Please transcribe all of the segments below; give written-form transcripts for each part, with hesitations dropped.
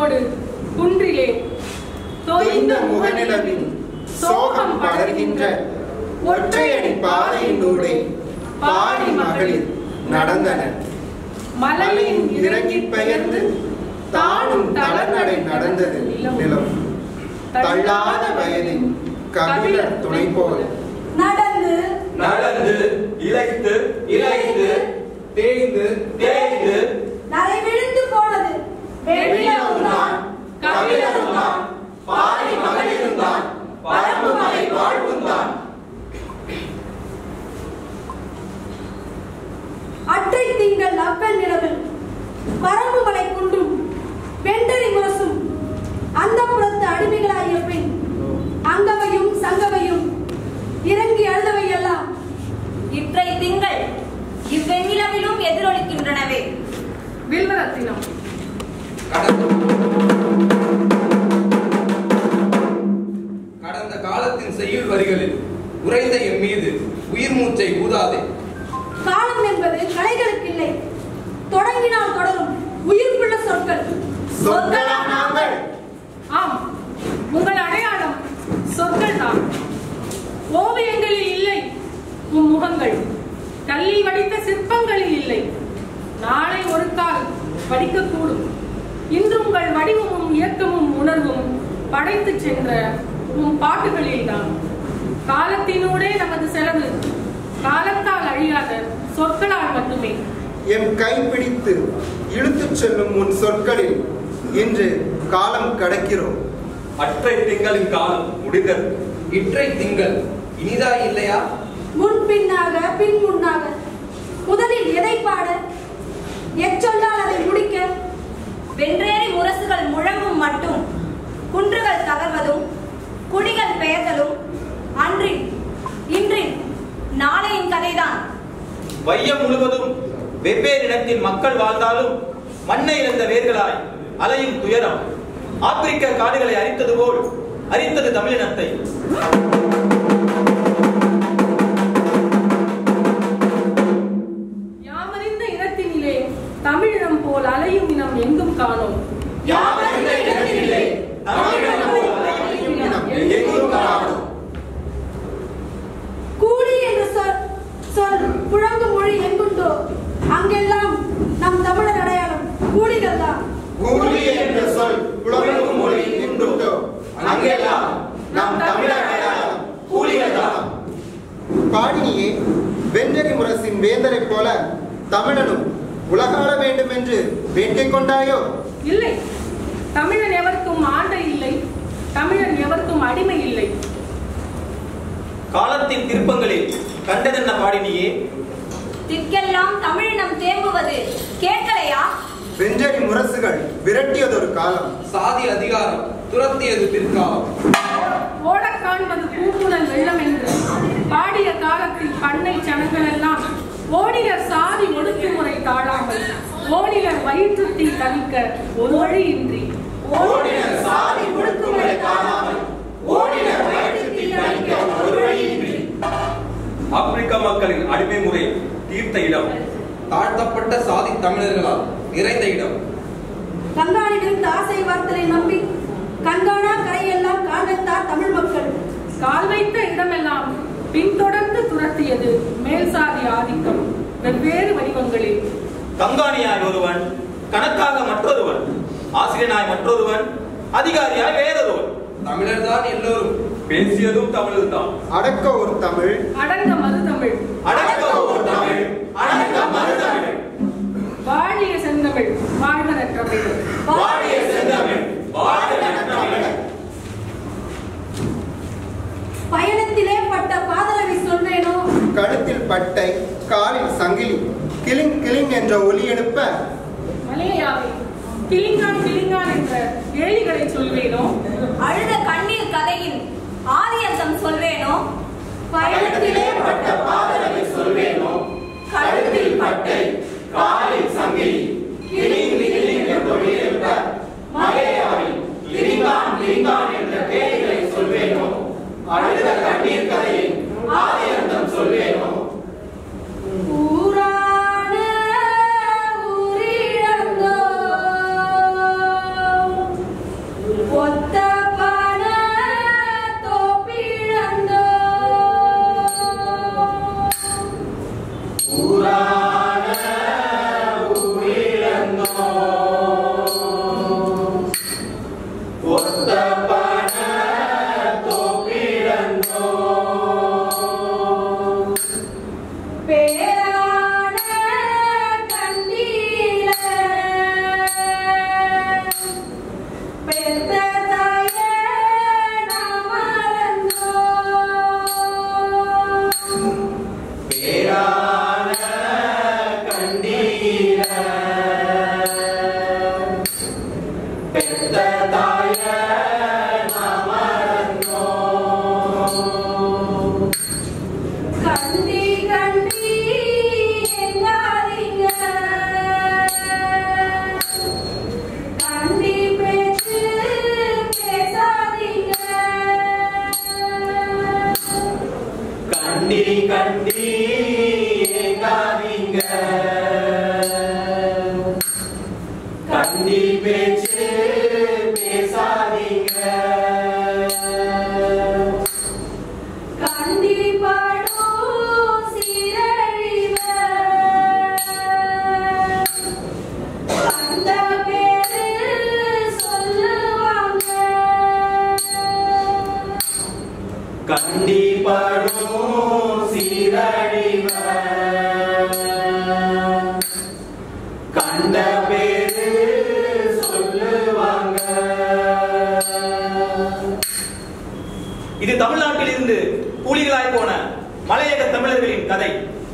மலையோடு குன்றிலே தோய்ந்த முகநிலவின் சோகம் படர்கின்ற ஒற்றையடி பாதையினூடே பாடி மகளிர் நடந்தனர். மலையின் இறங்கி பெயர்ந்து தானும் தளர்நடை நடந்தது நிலம். தள்ளாத வயதின் கபிலர் துணை போல நடந்து நடந்து இளைத்து இளைத்து தேய்ந்து தேய்ந்து நரை விழுந்து போனது. வெள்ளியருந்தான் கபிலருந்தான் பாரி மகளிருந்தான் பரம்பு மலை வாழ்வுந்தான். அற்றை திங்கள் அப்பல் நிலவில் பரம்பு மலை குன்றும் வெண்டரி முரசும் அந்த புறத்து அடிமைகளாகிய பின் அங்கவையும் சங்கவையும் இறங்கி அழுதவை எல்லாம் இற்றை திங்கள் இவ்வெண்ணிலவிலும் எதிரொலிக்கின்றனவே. வில்வரத்தினம் கடந்த காலத்தின் செய்யுள் வரிகளில் உறைந்த எம் மீது உயிர் மூச்சை ஊதாதே. காலம் என்பது கலைகளுக்கு இல்லை, தொடங்கினால் தொடரும் உயிர்ப்புள்ள சொற்கள். சொற்களா நாங்கள்? ஆம், உங்கள் அடையாளம் சொற்கள் தான். ஓவியங்களில் இல்லை உம் முகங்கள், கல்லில் வடித்த சிற்பங்களில் இல்லை. நாளை ஒரு கால் வடிக்கக்கூடும். இன்று உங்கள் வடிவமும் இயக்கமும் உணர்வும் படைத்து சென்ற உம் பாட்டுகளில் தான். காலத்தினூடே நமது செலவு காலத்தால் அழியாத சொற்களால் மட்டுமே. என் கைப்பிடித்து இழுத்துச் செல்லும் உன் சொற்களில் இன்று காலம் கடக்கிறோம். அற்றை திங்களின் காலம் முடிந்தது. இற்றை திங்கள் இனிதா இல்லையா? முன் பின்னாக பின் முன்னாக முதலில் எதை பாட, எச்சொல்லால் அதை முடிக்க. வென்றேறி முரசுகள் முழங்கும் மட்டும் குன்றுகள் தகர்வதும் குடிகள் பெயர்தலும் அன்றின் இன்றின் நாளையின் கதைதான். வையம் முழுவதும் வெவ்வேறு இடத்தில் மக்கள் வாழ்ந்தாலும் மண்ணை இழந்த வேர்களாய் அலையும் துயரம் ஆப்பிரிக்க காடுகளை அரித்தது போல் அரித்தது தமிழினத்தை. யாமறிந்த இனத்தினிலே தமிழினம் போல் அலையும் இனம் எங்கும் காணோம். கூலி என்ற சொல் புழங்கும் மொழி எங்குண்டோ அங்கெல்லாம் நம் தமிழர் அடையாளம் கூலிகள் தான். கூலி என்ற சொல் புழங்கும் மொழி எங்குண்டோ அங்கெல்லாம் நம் தமிழர் அடையாளம் கூலிகள் தான். பாடினியே, வெஞ்சரி முரசின் வேந்தரை போல தமிழனும் உலகாள வேண்டும் என்று வேண்டிக் கொண்டாயோ? இல்லை, தமிழன் எவருக்கும் ஆண்டை இல்லை, தமிழன் எவருக்கும் அடிமை இல்லை. காலத்தின் திருப்பங்களில் கண்டதென்ன பாடினியே? திக்கெல்லாம் தமிழினம் தேம்புவது கேட்கலையா? வெஞ்சரி முரசுகள் விரட்டியதொரு காலம், சாதி அதிகாரம் துரத்தியது பிற்காலம். ஓடக் காண்பது பூங்குழல் வெள்ளம் என்று பாடிய காலத்தில் பண்ணை சனங்கள் எல்லாம் ஓடினர் சாதி ஒடுக்குமுறை தாழாமல் ஓடினர் வயிற்றுத்தி தவிக்க ஒரு வழியின்றி. ஓடினர் சாதி ஒடுக்குமுறை தாழாமல் ஓடினர் வயிற்றுத்தி தவிக்க ஒரு வழியின்றி. ஆப்பிரிக்க மக்களின் அடிமை முறை தீர்த்த இடம், தாழ்த்தப்பட்ட சாதி தமிழர்களால் நிறைந்த இடம். கங்காணிலிருந்து ஆசை வார்த்தலை நம்பி கண்காணா கரையெல்லாம் காண்பத்தார் தமிழ் மக்கள். கால் வைத்த இடமெல்லாம் பின்தொடர்ந்து துரத்தியது மேல் சாதி ஆதிக்கம் வெவ்வேறு வடிவங்களில். கங்காணியாய் ஒருவன், கணக்காக மற்றொருவன், ஆசிரியனாய் மற்றொருவன், அதிகாரியாய் வேறொருவன். தமிழர் தான் எல்லோரும், பேசியதும் தமிழ் தான். அடக்க ஒரு தமிழ், அடங்க மறுதமிழ், அடக்க ஒரு தமிழ், அடக்க மறுதமிழ். வாழிய செந்தமிழ் வாழ்க நற்றமிழ், வாழிய செந்தமிழ் வாழ்க நற்றமிழ். பயணத்திலே பட்ட காதலவை சொல்வேனோ? கழுத்தில் பட்டை, காலில் சங்கிலி, கிளிங் கிளிங் என்ற ஒலி எழுப்ப மலையாவை கிளிங்கான் கிளிங்கான் என்ற ஏழிகளை சொல்வேனோ? அழுத கண்ணீர் கதையின் ஆதியந்தம் சொல்வேனோ? பயணத்திலே பட்ட காதலவை சொல்வேனோ? கழுத்தில் பட்டை, காலில் சங்கிலி, கிளிங் கிளிங் என்ற ஒலி எழுப்ப மலையாவில் கிளிங்கான் கிளிங்கான் என்ற பேய்களை சொல்வேனோ? அழுத கண்ணீர் கதையின் ஆதியந்தம் சொல்வேனோ? ஊரான ஊரிழந்தோ கண்ட பேரு சொல்லுவாங்க. இது தமிழ்நாட்டில் இருந்து கூலிகளாய் போன மலையக தமிழர்களின் கதை.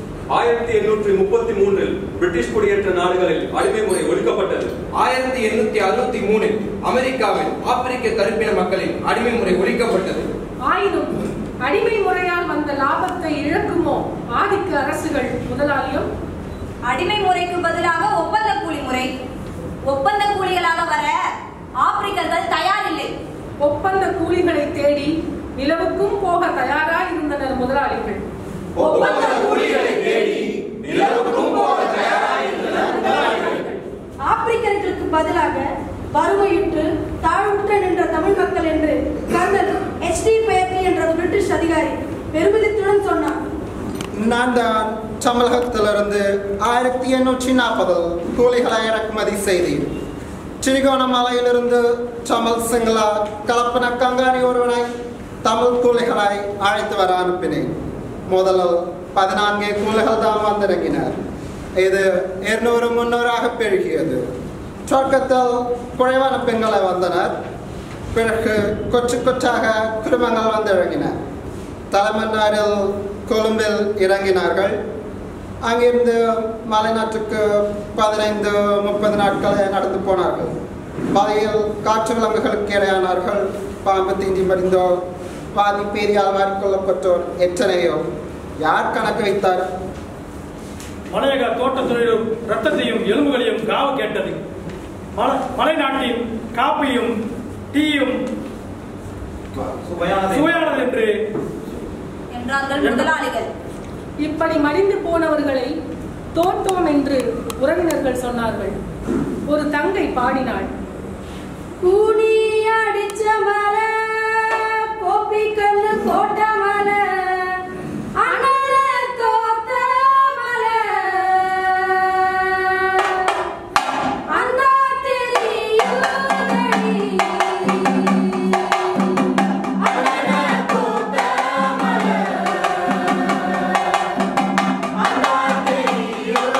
1833 பிரிட்டிஷ் குடியேற்ற நாடுகளில் அடிமை முறை ஒழிக்கப்பட்டது. 1863 அமெரிக்காவில் ஆப்பிரிக்க கருப்பின மக்களின் அடிமை முறை ஒழிக்கப்பட்டது. ஆயினும் அடிமை முறையால் வந்த லாபத்தை இழக்குமோ ஆதிக்க அரசுகள் முதலாளியும்? அடிமை முறைக்கு பதிலாக ஒப்பந்த கூலி முறை. ஒப்பந்த கூலிகளாக வர ஆப்பிரிக்கர்கள் தயாரில்லை. ஒப்பந்த கூலிகளை தேடி நிலவுக்கும் போக தயாராக இருந்தனர் முதலாளிகள். ஒப்பந்த கூலிகளை தேடி நிலவுக்கும் போக தயாராக இருந்தனர் முதலாளிகள். ஆப்பிரிக்கர்களுக்கு பதிலாக வறுமையுற்று தாழ்வுற்ற நின்ற தமிழ் மக்கள் என்று கர்னல் H.D. பெயர்லி என்ற பிரிட்டிஷ் அதிகாரி பெருமிதத்துடன் சொன்னார். நான் தான் தமிழகத்திலிருந்து 1840 கூலிகளை இறக்குமதி செய்தேன். சிறிகோணமலையிலிருந்து தமிழ் சிங்கள கலப்பின கங்காணி ஒருவனை தமிழ் கூலிகளை அழைத்து வர அனுப்பினேன். முதலில் 14 கூலிகள் தான் வந்திறங்கினர். இது 200-300 பெருகியது. தொடக்கத்தில் குறைவான பெண்களை வந்தனர். பிறகு கொச்சு கொச்சாக குடும்பங்கள் வந்திறங்கின. தலைமன்னாரில் கொழும்பில் இறங்கினார்கள். அங்கிருந்து மலைநாட்டுக்கு 15-30 நாட்களை நடந்து போனார்கள். பாதையில் காற்று விலங்குகளுக்கு இரையானார்கள். பாம்பு தீண்டி மடிந்தோ பாதி பேரியால் மாறிக்கொள்ளப்பட்டோர் எத்தனையோ. யார் கணக்கு வைத்தார்? மலையக தோட்ட தொழிலும் ரத்தத்தையும் எலும்புகளையும் காவு கேட்டது. மலைநாட்டின் காப்பியும் டீயும் சுவையானது என்று என்றார்கள் முதலாளிகள். இப்படி மடிந்து போனவர்களை தோட்டோம் என்று உறவினர்கள் சொன்னார்கள். ஒரு தங்கை பாடினாள். கூனி அடிச்ச மலை கோப்பி கண்ணு கோட்ட மலை அனல தோத்த மலை அண்ணா தெரியும் அனல தோத்த மலை அண்ணா தெரியும்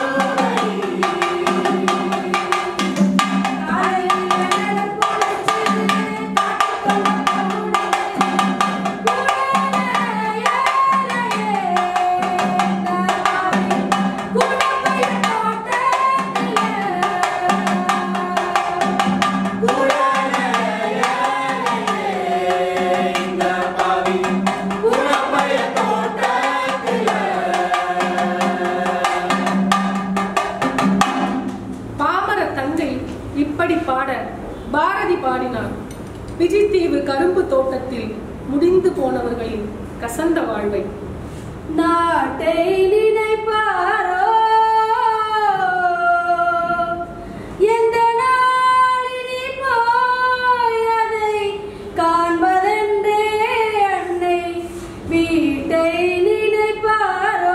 பாரதி பாடினார். விஜய்தீவு கரும்பு தோட்டத்தில் முடிந்து போனவர்களின் கசந்த வாழ்வை. நாட்டை நினைப்பாரோ எந்த நாளினி போய் அதை காண்பதென்றே அன்னை வீட்டை நினைப்பாரோ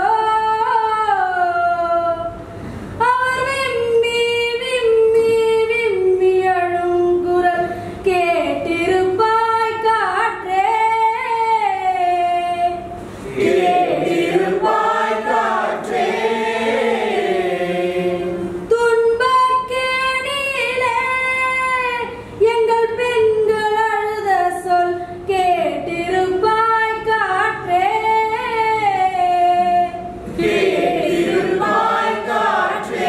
அவர் விம்மி விம்மி விம்மி அழும் குரல் கேட்டிருப்பாய் காற்றே கேட்டிருப்பாய் காற்றே துன்பக்கேணிலே எங்கள் பெண்கள் அழுத சொல் கேட்டிருப்பாய் காற்றே கேட்டிருப்பாய் காற்றே.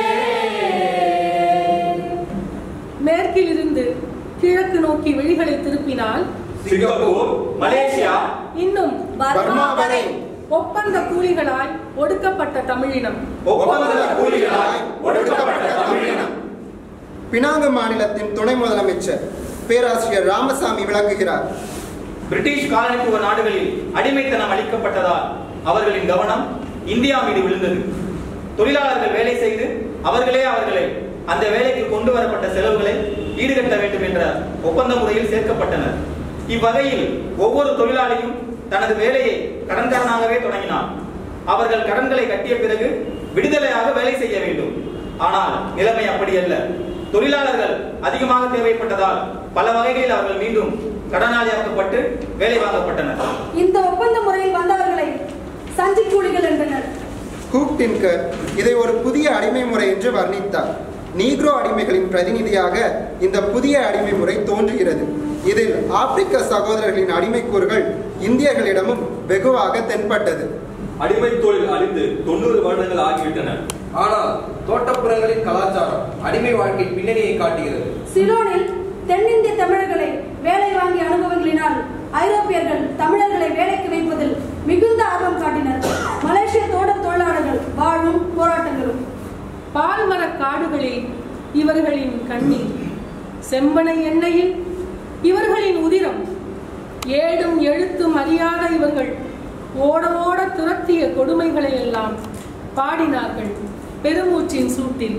மேற்கிலிருந்து கிழக்கு நோக்கி விழிகளை திருப்பினால் சிங்கப்பூர், மலேசியா, இன்னும் பர்மா வரை ஒப்பந்த கூலிகளாய் ஒடுக்கப்பட்ட தமிழினம். ஒப்பந்த கூலிகளாய் ஒடுக்கப்பட்ட தமிழினம். பினாங்கு மாநிலத்தின் துணை முதலமைச்சர் பேராசிரியர் ராமசாமி விளக்குகிறார். பிரிட்டிஷ் காலனித்துவ நாடுகளில் அடிமைத்தனம் அளிக்கப்பட்டதால் அவர்களின் கவனம் இந்தியா மீது விழுந்தது. தொழிலாளர்கள் வேலை செய்து அவர்களை அந்த வேலைக்கு கொண்டு வரப்பட்ட செலவுகளை ஈடுகட்ட வேண்டும் என்ற ஒப்பந்த முறையில் சேர்க்கப்பட்டனர். இவ்வகையில் ஒவ்வொரு தொழிலாளியும் தனது வேலையை கடன்காரனாகவே தொடங்கினார். அவர்கள் கடன்களை கட்டிய பிறகு விடுதலையாக வேலை செய்ய வேண்டும். ஆனால் நிலைமை அப்படியல்ல. தொழிலாளர்கள் அதிகமாக தேவைப்பட்டதால் பல வகைகளில் அவர்கள் மீண்டும் கடனாளியாக்கப்பட்டு வேலை வாங்கப்பட்டனர். இந்த ஒப்பந்த முறையில் வந்தவர்களை சஞ்சி கூலிகள் என்றனர். ஹூக் டின்கர் இதை ஒரு புதிய அடிமை முறை என்று வர்ணித்தார். நீக்ரோ அடிமைகளின் பிரதிநிதியாக இந்த புதிய அடிமை முறை தோன்றுகிறது. இதில் ஆப்பிரிக்க சகோதரர்களின் அடிமைக்கூறுகள் இந்தியர்களிடமும் வெகுவாக தென்பட்டது. அடிமை தொழில் அழிந்து 90 வருடங்கள் ஆகிவிட்டன. ஆனால் தோட்டப்புறங்களின் கலாச்சாரம் அடிமை வாழ்க்கை பின்னணியை காட்டுகிறது. சிலோனில் தென்னிந்திய தமிழர்களை வேலை வாங்கிய அனுபவங்களினால் ஐரோப்பியர்கள் தமிழர்களை வேலைக்கு வைப்பதில் மிகுந்த ஆர்வம் காட்டினர். மலேசிய தோட்ட தொழிலாளர்கள் வாழும் போராட்டங்களும். பால்மர காடுகளில் இவர்களின் கண்ணீர், செம்பனை எண்ணெயில் இவர்களின் உதிரம், ஏடும் எழுத்தும் அறியாத இவர்கள் ஓட ஓட துரத்திய கொடுமைகளை எல்லாம் பாடினார்கள் பெருமூச்சின் சூட்டில்.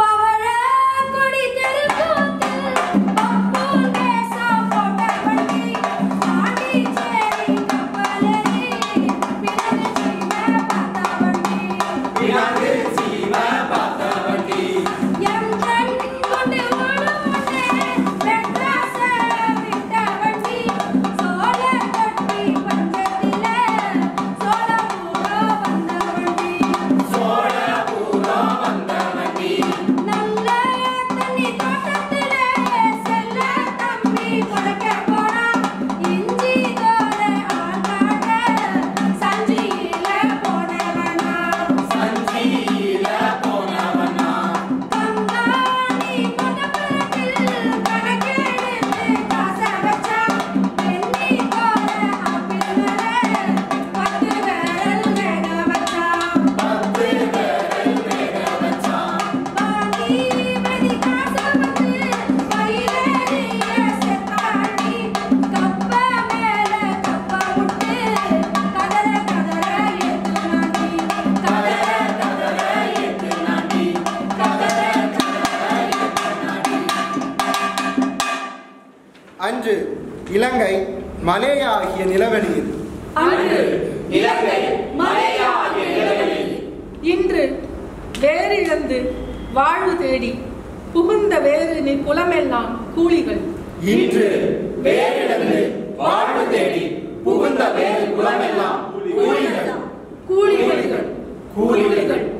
அன்று இலங்கை மலேயா ஆகிய நிலவெளியில், இன்று வேறிழந்து வாழ்வு தேடி புகுந்த வேறு நீ புலமெல்லாம் கூலிகள். இன்று வேறிழந்து வாழ்வு தேடி புகுந்த வேறு புலமெல்லாம் கூலிகள். கூலிகள்.